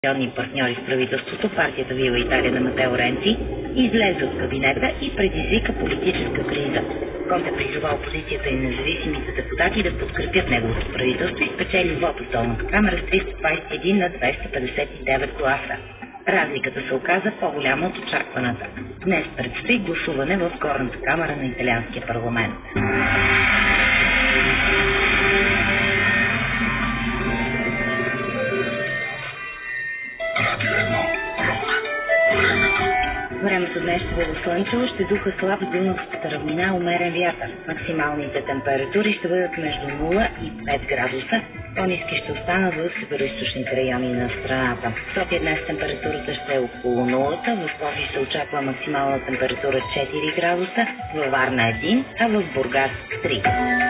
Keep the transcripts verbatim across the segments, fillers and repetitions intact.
Коалиционни партньори в правителството, партията Вива Италия на Матео Ренци, излезе от кабинета и предизвика политическа криза. Конте призова опозицията и независимите депутати да подкрепят неговото правителство и спечели вот в долната камера с триста двадесет и един на двеста петдесет и девет гласа. Разликата се оказа по-голяма от очакваната. Днес предстои гласуване в горната камера на италианския парламент. Времето днес ще бъде слънчево, ще духа слаб с дунавската равнина, умерен вятър. Максималните температури ще бъдат между нула и пет градуса. По-ниски ще останат в североизточните райони на страната. В София днес температурата ще е около нулата, в Пловдив се очаква максимална температура четири градуса, във Варна един, а в Бургас три.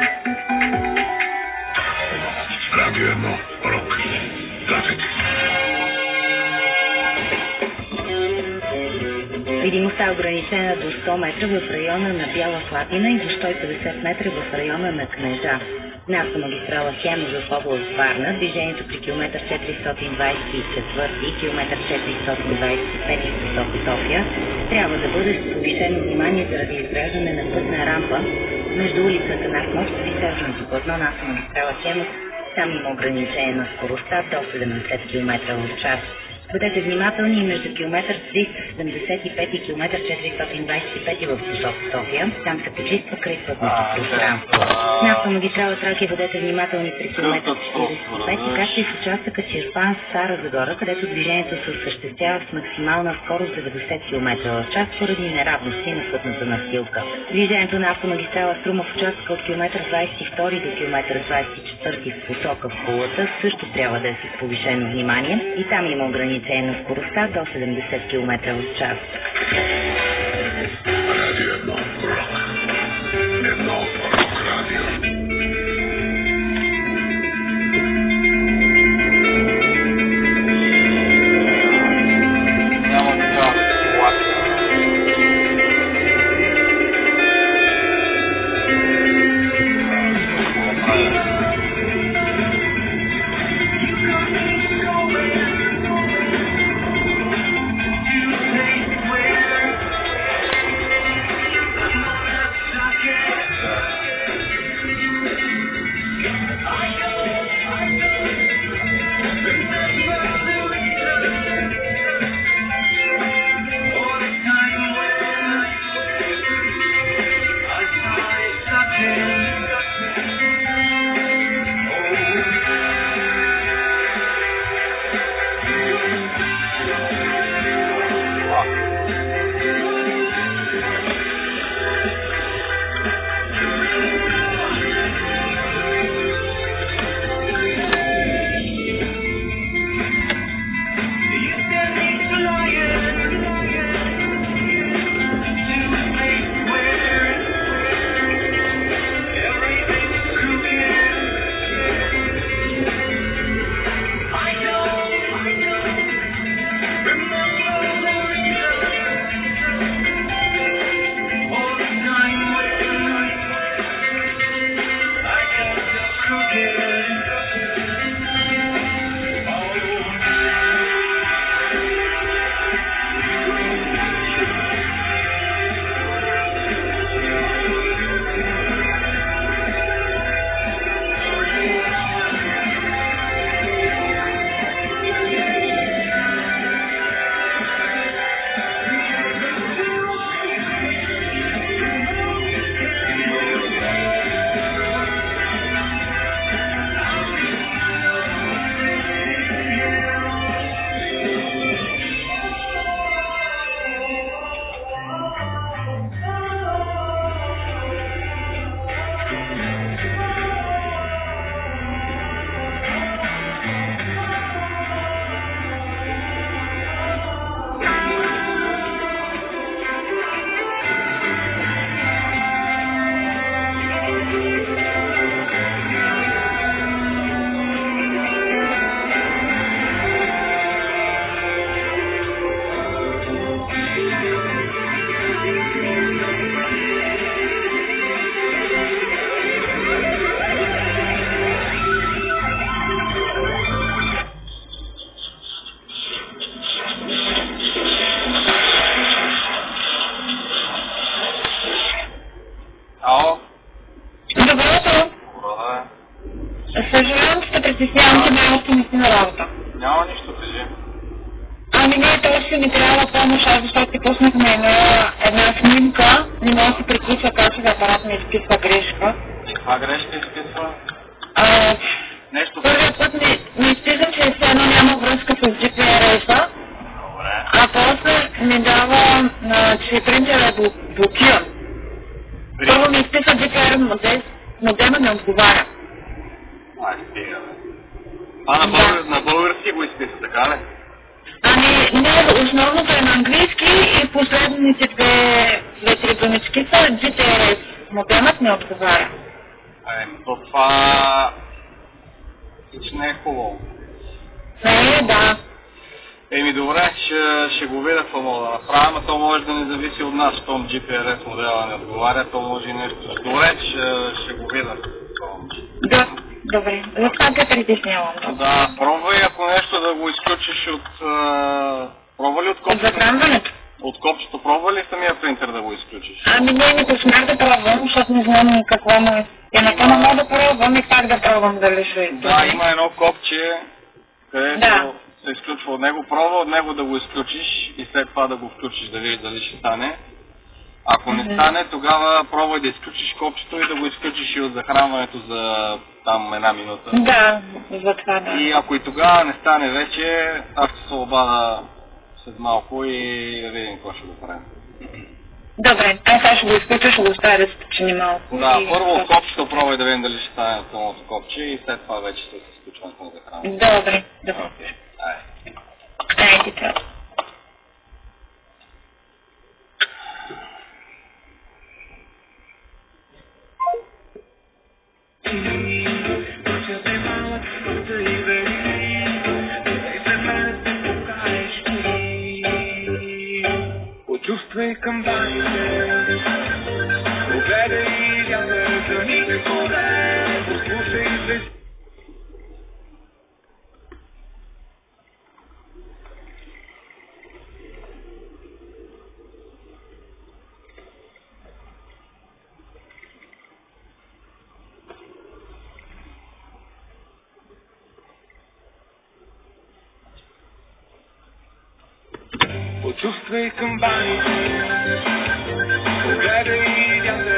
Радио едно, рок, трафик. Видимостта е ограничена до сто метра в района на Бяла Слатина и до сто и петдесет метра в района на Кнежа. На автомагистрала Хемус в област Варна движението при километър четиристотин двадесет и четири и километър четиристотин двадесет и пет в София трябва да бъде с повишено внимание заради изграждане на пътна рампа между улица Атанас Мовчев и Сержантско платно на автомагистрала Хемус. Там има ограничение на скоростта до седемдесет километра в час. Бъдете внимателни между километър триста седемдесет и пет и километър четиристотин двадесет и пет в посока София. Там се почиства край пътното пространство. На автомагистрала Тракия бъдете внимателни при километър четиридесет и пет, както и в участъка Чирпан – Стара Загора, където движението се осъществява с максимална скорост деветдесет километра в час поради неравности на пътната настилка. Движението на автомагистрала Струма в участъка от километър двадесет и втори до километър двадесет и четвърти в посока в Кулата също трябва да е с повишено внимание и там има ограничение на скоростта до седемдесет километра в час. Радио едно, рок. Едно, рок радио. беше ми трябва помощ, аз защото ти пуснахме една, една снимка, не мога да си приключва как сега апарат ми изписва грешка. Каква грешка изписва? А, Нещо... Първият път ми, ми изписва, че все едно няма връзка с джи пи ар ес-а, Добре. а после ми дава, а, че принтерът е блокиран. Първо ми изписва джи пи ар модем, модема не отговаря. Ай, стига, бе. А на, българ... на български го изписа, така ли? Ами, не, основното е на английски и последните две, две-три думички са джи пи ар ес. Модемът не отговаря. Ами, то това... Хич не е хубаво. Не, да. Еми добре, ще, ще го видя какво мога да направя, но то може да не зависи от нас, щом джи пи ар ес модела не отговаря, то може и нещо. Добре, ще, ще го видя. Да, добре. За това те притеснявам. Да, пробвай ако нещо да го изключиш от... А... Пробва ли от От копчето? захранването? От копчето пробва ли самия принтер да го изключиш? Ами не, не посмях да пробвам, защото не знам какво му е. Е, на това мога да пробвам и как да пробвам дали ще е. Да, има едно копче, където Да. се изключва от него. Пробва от него да го изключиш и след това да го включиш, да видиш дали ще стане. Ако не Мгм. стане, тогава пробвай да изключиш копчето и да го изключиш и от захранването за там една минута. Да, за това да. И ако и тогава не стане вече, аз ще се обада след малко и да видим какво ще го правим. Добре, аз сега ще го изключа, ще го оставя да се почини малко. Да, и- първо от копчето пробвай да видим дали ще стане на пълното копче и след това вече ще се изключването на захранването. Добре, добре. Окей, айде. Айде, това. Почувствай камбаните, огледай вятъра ни горе, послушай се. Почувствай камбаните, огледай вятъра